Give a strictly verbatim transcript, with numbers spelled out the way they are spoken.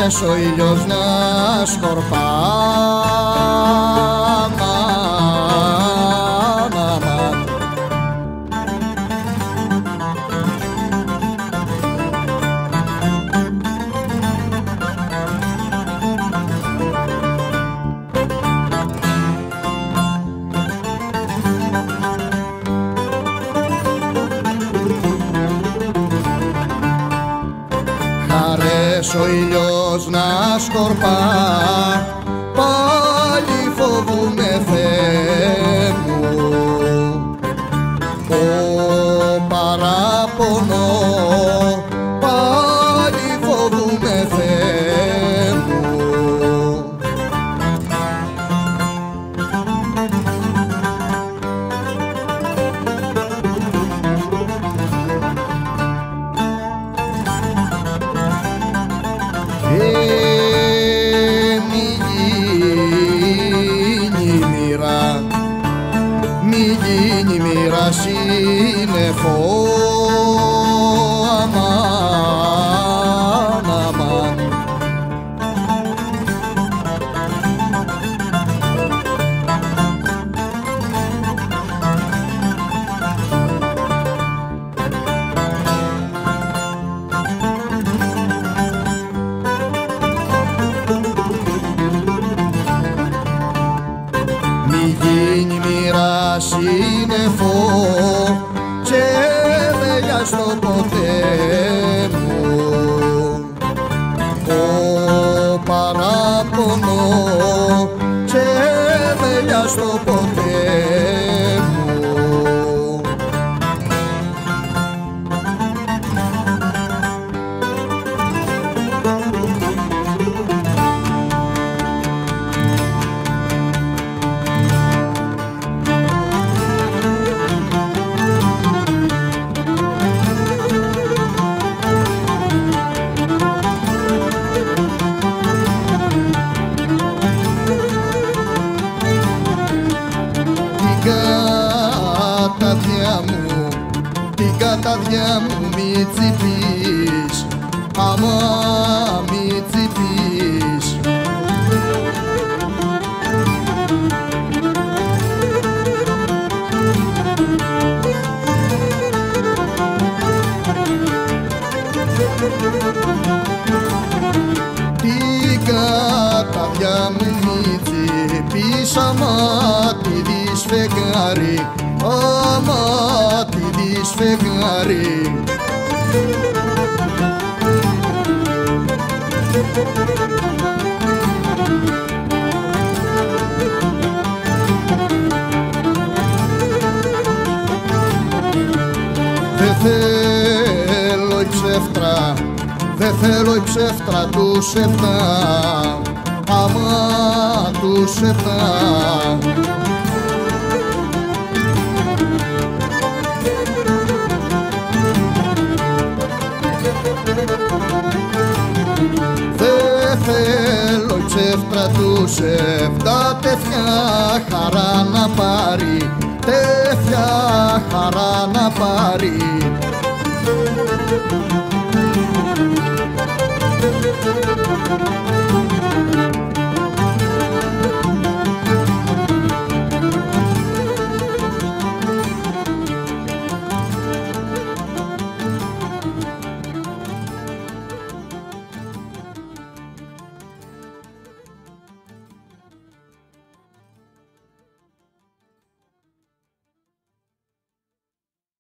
χαρές ο ήλιος να σκορπά. Χαρές ο ήλιος να σκορπά, πάλι φοβούμαι Θεέ μου, ο παράπονο, πάλι φοβούμαι Θεέ μου. Ε, μη γίνει μοίρα, μη γίνει μοίρα σύννεφο, αμάν, αμάν. Μη γίνει μοίρα σύννεφο και μέλια στο ποτέ μου, ο παράπονο και μέλια στο ποτέ μου. Καταδιά μου, την καταδιά μου μη τσιπείς, άμα μη τσιπείς. Την καταδιά μου μη τσιπείς, άμα τη δεις φεγγάρι, άμα τη δεις φεγγάρι. Δε θέλω η ψεύτρα, δε θέλω η ψεύτρα του σεφτά, άμα του σεφτά. Δε θέλω η ψεύτρα του σεφτά, τέτοια χαρά να πάρει, τέτοια χαρά να πάρει.